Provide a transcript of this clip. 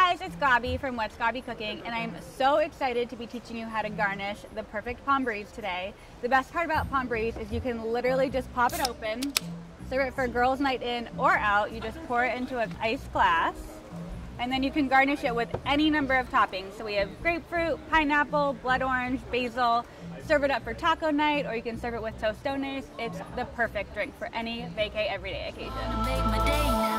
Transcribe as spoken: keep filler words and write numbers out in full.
guys, it's Gaby from What's Gaby Cooking, and I'm so excited to be teaching you how to garnish the perfect palm brise today. The best part about palm brise is you can literally just pop it open, serve it for girls' night in or out. You just pour it into an iced glass, and then you can garnish it with any number of toppings. So we have grapefruit, pineapple, blood orange, basil. Serve it up for taco night, or you can serve it with tostones. It's the perfect drink for any vacay everyday occasion.